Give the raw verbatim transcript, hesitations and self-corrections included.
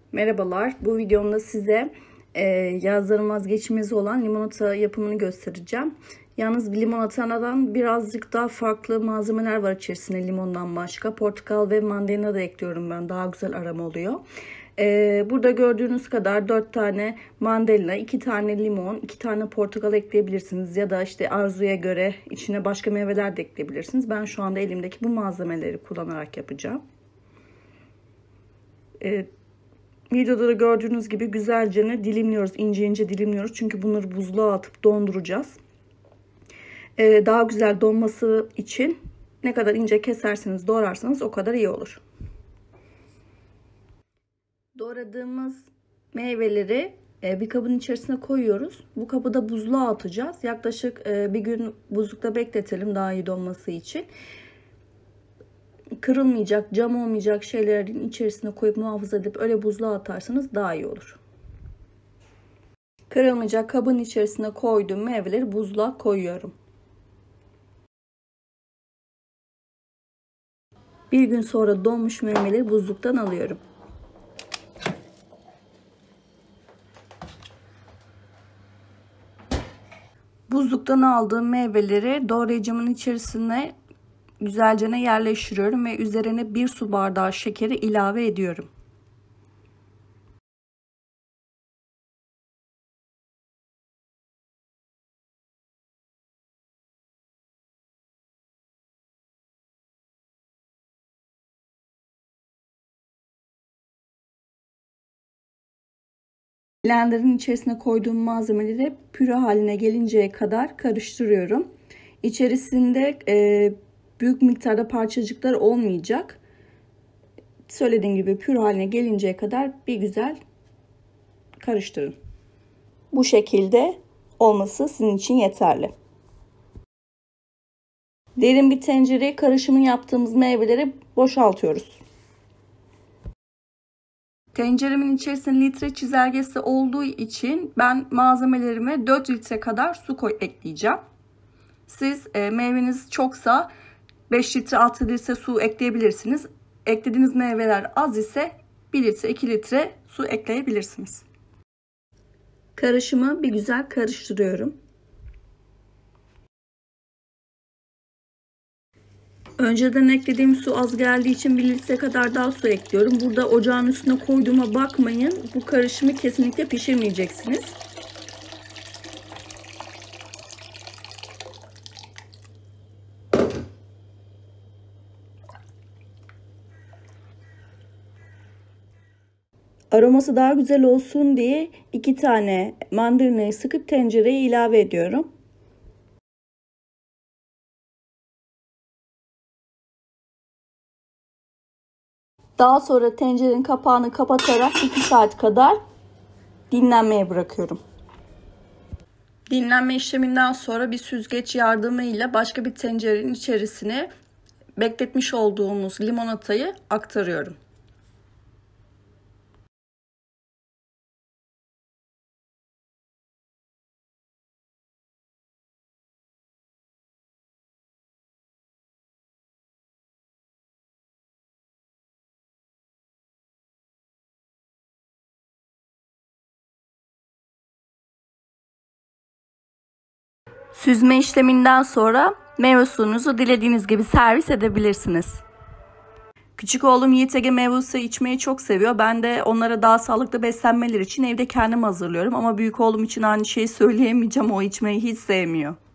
Merhabalar, bu videomda size e, yazların vazgeçilmezi olan limonata yapımını göstereceğim. Yalnız limonatadan birazcık daha farklı malzemeler var içerisinde limondan başka. Portakal ve mandalina da ekliyorum ben, daha güzel aroma oluyor. E, burada gördüğünüz kadar dört tane mandalina, iki tane limon, iki tane portakal ekleyebilirsiniz. Ya da işte arzuya göre içine başka meyveler de ekleyebilirsiniz. Ben şu anda elimdeki bu malzemeleri kullanarak yapacağım. E, Videoda da gördüğünüz gibi güzelce dilimliyoruz. İnce ince dilimliyoruz. Çünkü bunları buzluğa atıp donduracağız. Ee, daha güzel donması için ne kadar ince keserseniz, doğrarsanız o kadar iyi olur. Doğradığımız meyveleri bir kabın içerisine koyuyoruz. Bu kabı da buzluğa atacağız. Yaklaşık bir gün buzlukta bekletelim daha iyi donması için. Kırılmayacak, cam olmayacak şeylerin içerisine koyup muhafaza edip öyle buzluğa atarsanız daha iyi olur. Kırılmayacak kabın içerisine koyduğum meyveleri buzluğa koyuyorum. Bir gün sonra donmuş meyveleri buzluktan alıyorum. Buzluktan aldığım meyveleri doğrayıcımın içerisine güzelce yerleştiriyorum ve üzerine bir su bardağı şekeri ilave ediyorum. Blenderın içerisine koyduğum malzemeleri püre haline gelinceye kadar karıştırıyorum. İçerisinde e, büyük miktarda parçacıklar olmayacak. Söylediğim gibi püre haline gelinceye kadar bir güzel karıştırın. Bu şekilde olması sizin için yeterli. Derin bir tencereye karışımını yaptığımız meyveleri boşaltıyoruz. Tenceremin içerisinde litre çizelgesi olduğu için ben malzemelerime dört litre kadar su koy ekleyeceğim. Siz e, meyveniz çoksa beş litre altı litre su ekleyebilirsiniz. Eklediğiniz meyveler az ise bir litre iki litre su ekleyebilirsiniz. Karışımı bir güzel karıştırıyorum. Önceden eklediğim su az geldiği için bir litre kadar daha su ekliyorum. Burada ocağın üstüne koyduğuma bakmayın. Bu karışımı kesinlikle pişirmeyeceksiniz. Aroması daha güzel olsun diye iki tane mandalinayı sıkıp tencereye ilave ediyorum. Daha sonra tencerenin kapağını kapatarak iki saat kadar dinlenmeye bırakıyorum. Dinlenme işleminden sonra bir süzgeç yardımıyla başka bir tencerenin içerisine bekletmiş olduğumuz limonatayı aktarıyorum. Süzme işleminden sonra meyve suyunuzu dilediğiniz gibi servis edebilirsiniz. Küçük oğlum Yiğit Ege meyve suyu içmeyi çok seviyor. Ben de onlara daha sağlıklı beslenmeleri için evde kendim hazırlıyorum. Ama büyük oğlum için aynı şeyi söyleyemeyeceğim. O içmeyi hiç sevmiyor.